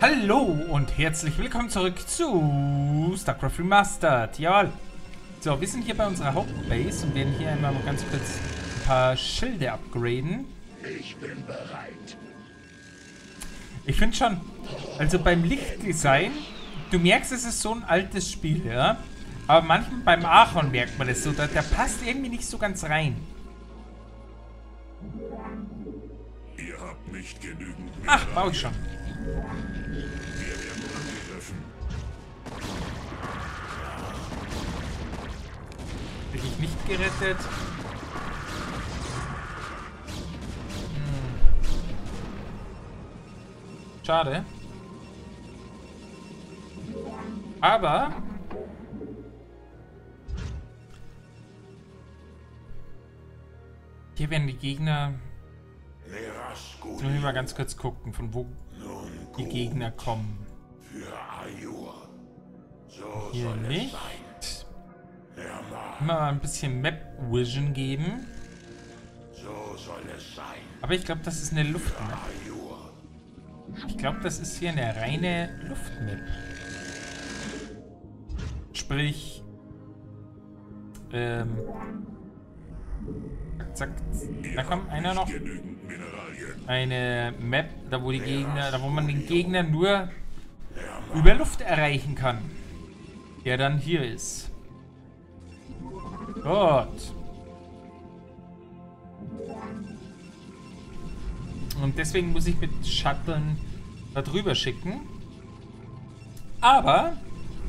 Hallo und herzlich willkommen zurück zu StarCraft Remastered. Jawohl. So, wir sind hier bei unserer Hauptbase und werden hier einmal mal ganz kurz ein paar Schilde upgraden. Ich bin bereit. Ich finde schon, also beim Lichtdesign, du merkst, es ist so ein altes Spiel, ja? Aber manchmal beim Archon merkt man das so, der passt irgendwie nicht so ganz rein. Ihr habt nicht genügend. Ach, baue ich schon. Wir werden angegriffen. Bin ich nicht gerettet? Schade. Aber hier werden die Gegner. Jetzt müssen wir mal ganz kurz gucken, von wo die Gegner kommen. Für Ayur. So Hier soll nicht. es sein. Immer mal ein bisschen Map Vision geben. So soll es sein. Aber ich glaube, das ist eine Luftmap. Ayur. Ich glaube, das ist hier eine reine Luftmap. Sprich, zack, da kommt einer noch. Genügend Mineralien. Eine Map, da wo die Gegner, da wo man den Gegner nur über Luft erreichen kann. Der dann hier ist. Gut. Und deswegen muss ich mit Shuttlen da drüber schicken. Aber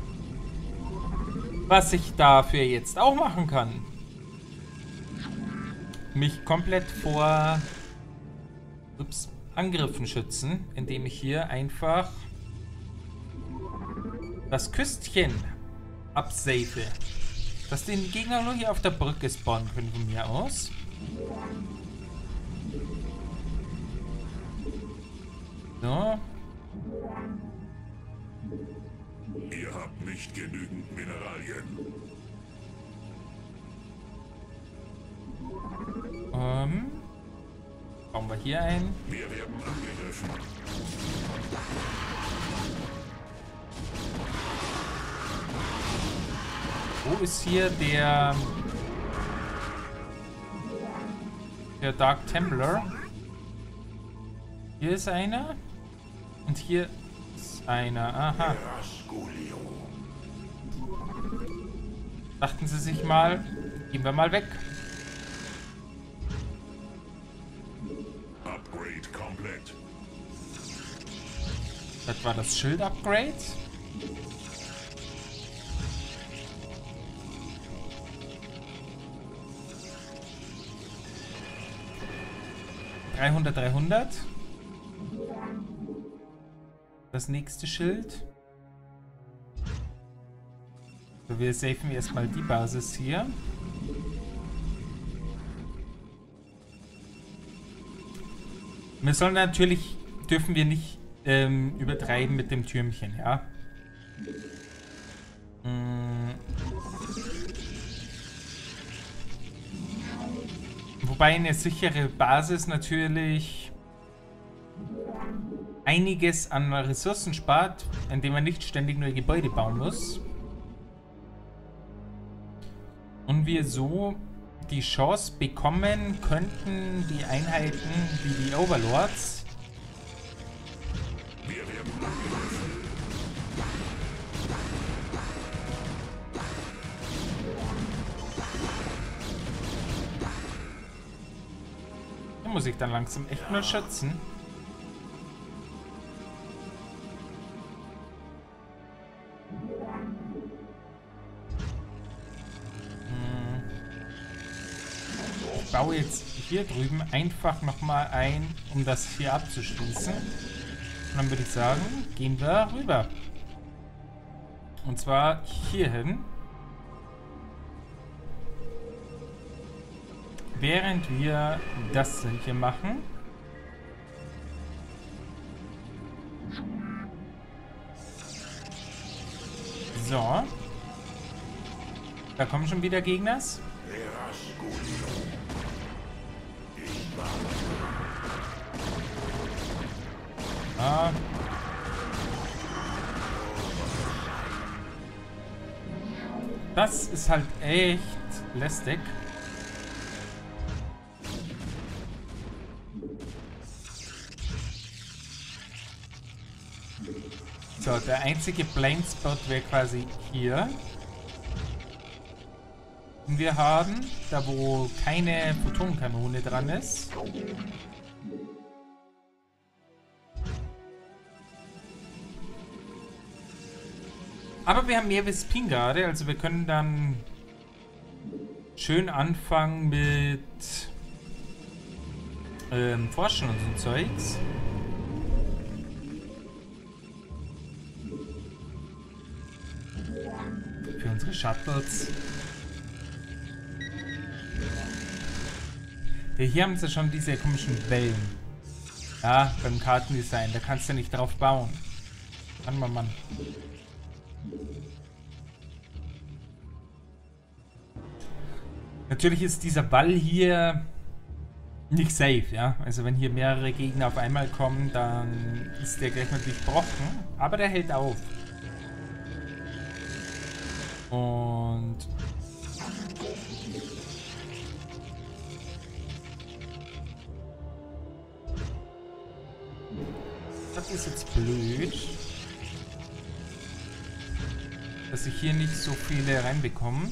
was ich dafür jetzt auch machen kann, mich komplett vor Angriffen schützen, indem ich hier einfach das Küstchen absafe. Dass den Gegner nur hier auf der Brücke spawnen können von mir aus. So. Ihr habt nicht genügend Mineralien. Bauen wir hier ein. Wir werden angegriffen. Wo ist hier der Dark Templar? Hier ist einer. Und hier ist einer. Aha. Raskulio. Dachten Sie sich mal, gehen wir mal weg. Upgrade komplett. Das war das Schild-Upgrade. $300. Das nächste Schild. So, wir safen erstmal die Basis hier. Wir sollen natürlich, dürfen wir nicht übertreiben mit dem Türmchen, ja. Wobei eine sichere Basis natürlich einiges an Ressourcen spart, indem man nicht ständig neue Gebäude bauen muss. Und wir so die Chance bekommen könnten, die Einheiten wie die Overlords Wir werden angegriffen. da muss ich dann langsam echt mal schützen. Ich baue jetzt hier drüben einfach nochmal ein, um das hier abzuschließen. Und dann würde ich sagen, gehen wir rüber. Und zwar hierhin. Während wir das hier machen. So. Da kommen schon wieder Gegners. Raskulio. Ah. Das ist halt echt lästig. So, der einzige Blindspot wäre quasi hier. Den wir haben, da wo keine Photonenkanone dran ist. Aber wir haben mehr Vespin gerade, also wir können dann schön anfangen mit Forschen und so Zeugs. Für unsere Shuttles. Ja, hier haben sie schon diese komischen Wellen. Ja, beim Kartendesign, da kannst du nicht drauf bauen. Mann. Natürlich ist dieser Ball hier nicht safe, ja. Also wenn hier mehrere Gegner auf einmal kommen, dann ist der gleich mal durchbrochen. Aber der hält auf. Und das ist jetzt blöd, dass ich hier nicht so viele reinbekomme.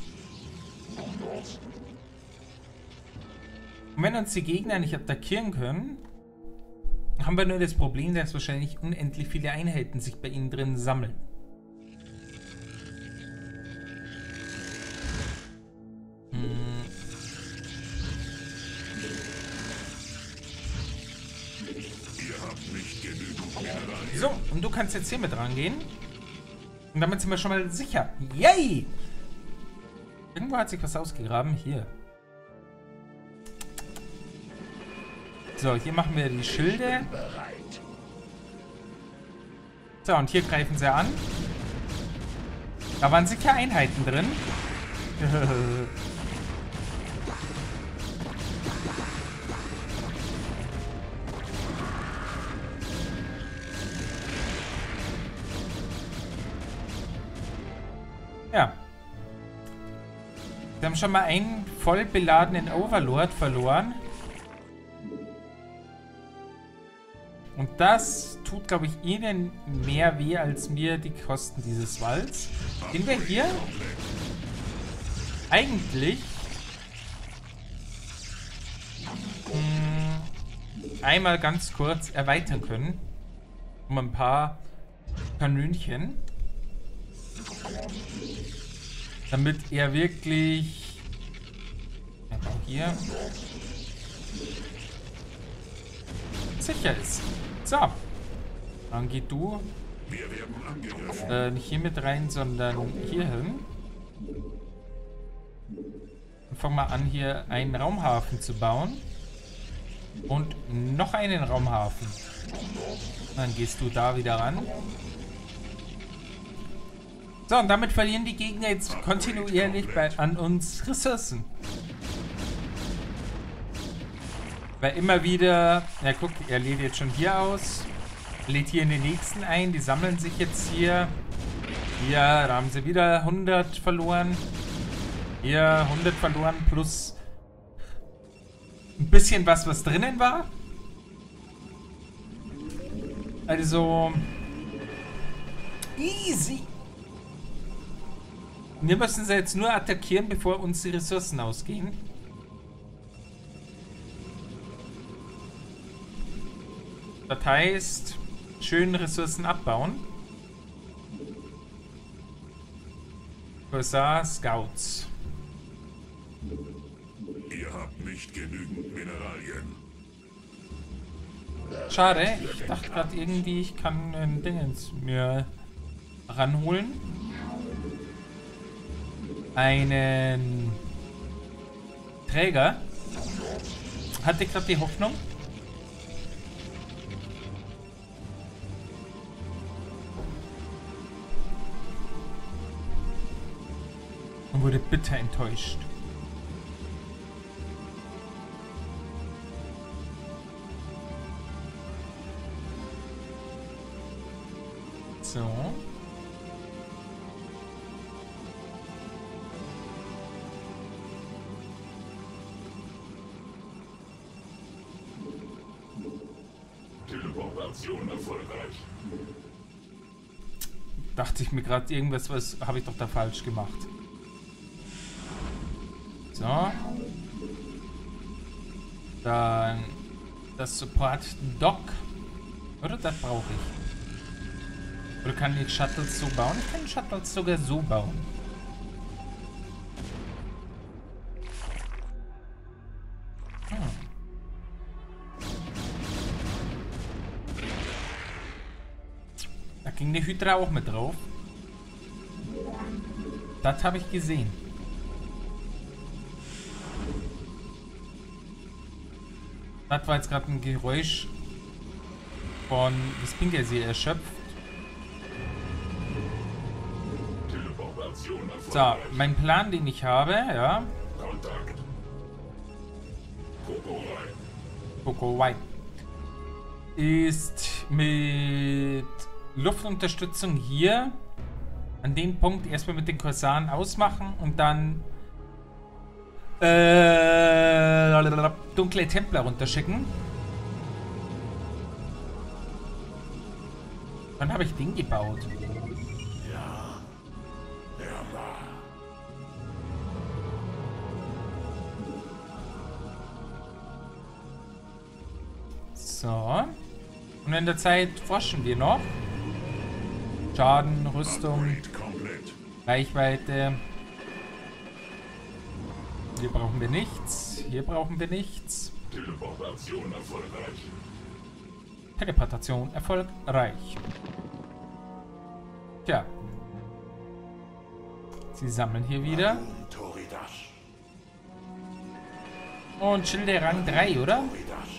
Und wenn uns die Gegner nicht attackieren können, haben wir nur das Problem, dass wahrscheinlich unendlich viele Einheiten sich bei ihnen drin sammeln. So, und du kannst jetzt hier mit rangehen. Und damit sind wir schon mal sicher. Yay! Irgendwo hat sich was ausgegraben. Hier. So, hier machen wir die Schilde. So, und hier greifen sie an. Da waren sicher Einheiten drin. Ja. Wir haben schon mal einen voll beladenen Overlord verloren. Und das tut, glaube ich, ihnen mehr weh als mir die Kosten dieses Walls. Den wir hier eigentlich einmal ganz kurz erweitern können. Um ein paar Kanönchen. Damit er wirklich auch hier sicher ist. So. Dann geh du nicht hier mit rein, sondern hier hin. Und fang mal an, hier einen Raumhafen zu bauen. Und noch einen Raumhafen. Dann gehst du da wieder ran. So, und damit verlieren die Gegner jetzt kontinuierlich an uns Ressourcen. Weil immer wieder, ja guck, er lädt jetzt schon hier aus, lädt hier in den nächsten ein, die sammeln sich jetzt hier. Hier, da haben sie wieder 100 verloren. Hier 100 verloren plus ein bisschen was drinnen war. Also, easy. Wir müssen sie jetzt nur attackieren, bevor uns die Ressourcen ausgehen. Das heißt, schön Ressourcen abbauen. USA Scouts. Ihr habt nicht genügend Mineralien. Schade, ich dachte gerade irgendwie, ich kann ein Dingens mir ranholen. Einen Träger. Hatte gerade die Hoffnung. Und wurde bitter enttäuscht. So. Teleportation erfolgreich. Dachte ich mir gerade, irgendwas was habe ich doch da falsch gemacht. So. Dann das Support Dock. Oder das brauche ich. Oder kann ich Shuttles so bauen? Ich kann Shuttles sogar so bauen. Da ging eine Hydra auch mit drauf. Das habe ich gesehen. Das war jetzt gerade ein Geräusch von das Pinkersee erschöpft. So, mein Plan, den ich habe, ja. Kontakt. Coco White. Ist mit Luftunterstützung hier an dem Punkt erstmal mit den Korsaren ausmachen und dann dunkle Templer runterschicken. Dann habe ich den gebaut. Ja, er war. So. Und in der Zeit forschen wir noch. Schaden, Rüstung, Upgrade komplett. Reichweite. Hier brauchen wir nichts. Hier brauchen wir nichts. Teleportation erfolgreich. Teleportation erfolgreich. Tja. Sie sammeln hier wieder. Toridash. Und Schilde Rang 3, oder? Toridash.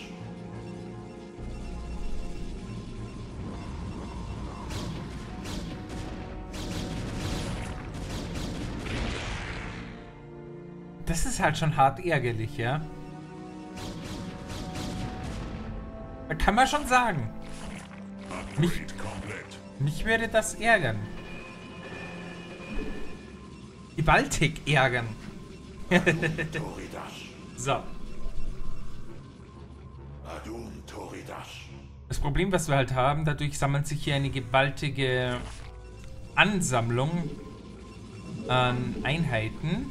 Das ist halt schon hart ärgerlich, ja? Da kann man schon sagen. Upgrade komplett. Mich würde das ärgern. Gewaltig ärgern. Toridash. So. Adun Toridash. Das Problem, was wir halt haben, dadurch sammelt sich hier eine gewaltige Ansammlung an Einheiten.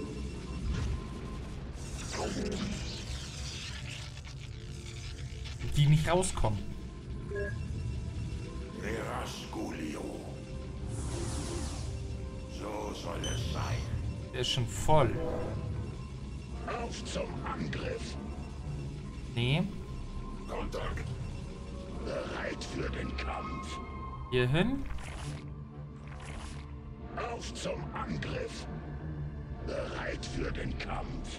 Die nicht rauskommen. Nerasculio. So soll es sein. Der ist schon voll. Auf zum Angriff. Nee. Kontakt. Bereit für den Kampf. Hier hin. Auf zum Angriff. Bereit für den Kampf.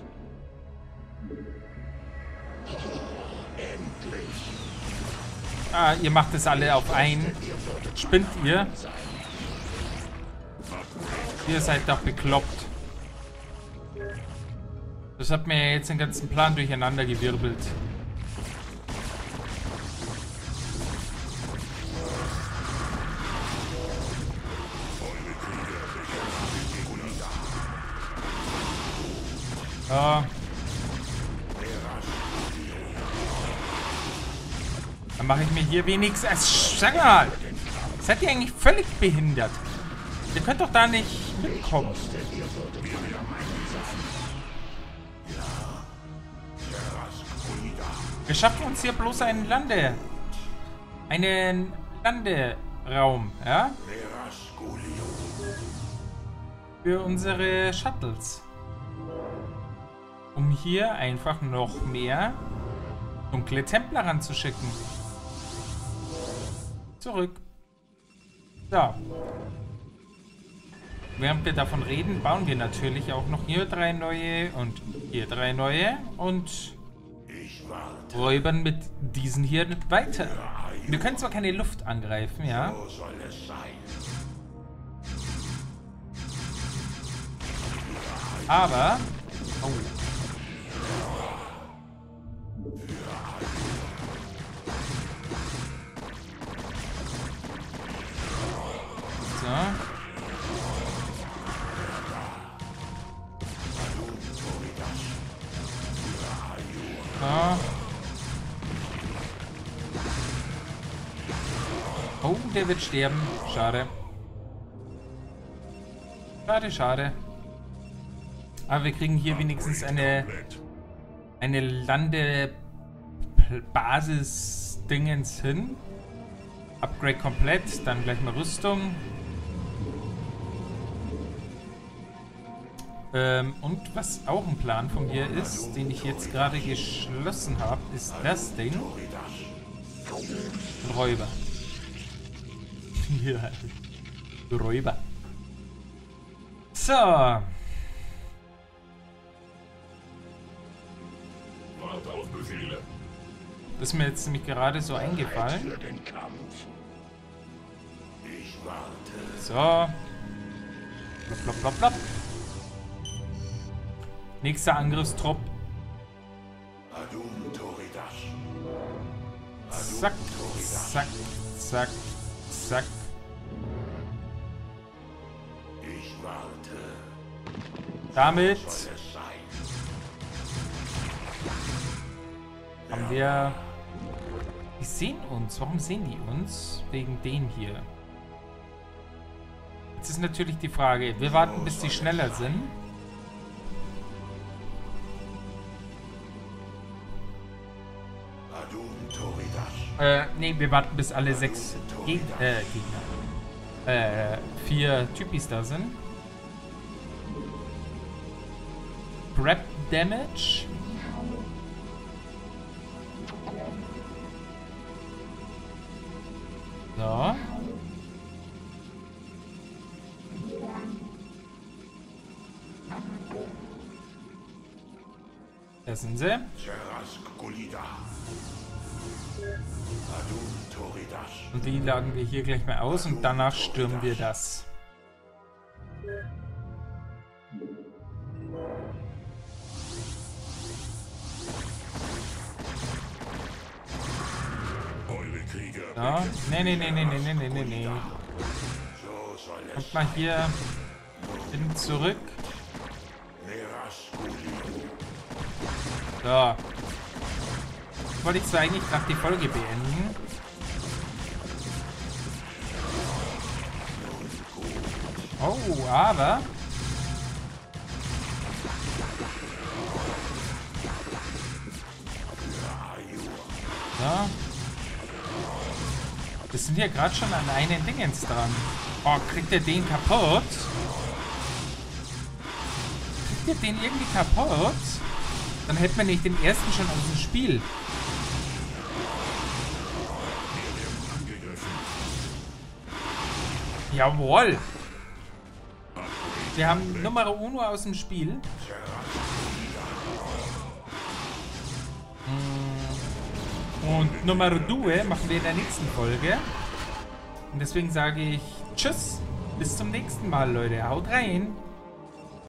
Endlich. Ah, ihr macht es alle auf ein. Spinnt ihr? Ihr seid doch bekloppt. Das hat mir jetzt den ganzen Plan durcheinander gewirbelt. Ja. Dann mache ich mir hier wenigstens... Sag mal! Seid ihr eigentlich völlig behindert? Ihr könnt doch da nicht mitkommen. Wir schaffen uns hier bloß einen Landeraum, ja? Für unsere Shuttles. Um hier einfach noch mehr dunkle Templer ranzuschicken. Zurück. So. Während wir davon reden, bauen wir natürlich auch noch hier 3 neue und hier 3 neue und räubern mit diesen hier weiter. Wir können zwar keine Luft angreifen, ja. So soll es sein. Aber... Oh. So. So. Oh, der wird sterben. Schade. Schade, schade. Aber wir kriegen hier wenigstens eine Landebasis-Dingens hin. Upgrade komplett, dann gleich mal Rüstung. Und was auch ein Plan von mir ist, den ich jetzt gerade geschlossen habe, ist das Ding. Räuber. Ja, Räuber. So. Warte auf Befehle. Das ist mir jetzt nämlich gerade so eingefallen. Für den Kampf. Ich warte. So. Plopp, plopp, plopp, plopp. Nächster Angriffstrupp. Adum Toridash. Zack, zack, zack, zack. Ich warte. Damit Soll es sein? haben wir... Die sehen uns. Warum sehen die uns? Wegen den hier. Jetzt ist natürlich die Frage. Wir warten, bis die schneller sind. Adum Toridash. Nee, wir warten, bis alle 6 Gegner. 4 Typis da sind. Prep Damage. So. Da sind sie. Cherask Gulida. Adum Toridash. Und die laden wir hier gleich mal aus und danach stürmen wir das. Eure Krieger. So. Nee. So soll es Kommt mal hier hin zurück. Neras Gulida. So. Wollte ich zwar eigentlich gerade die Folge beenden. Oh, aber... So. Wir sind hier gerade schon an einen Dingens dran. Oh, kriegt er den kaputt? Kriegt er den irgendwie kaputt? Dann hätten wir nicht den ersten schon aus dem Spiel. Jawohl. Wir haben Nummer 1 aus dem Spiel. Und Nummer 2 machen wir in der nächsten Folge. Und deswegen sage ich Tschüss. Bis zum nächsten Mal, Leute. Haut rein.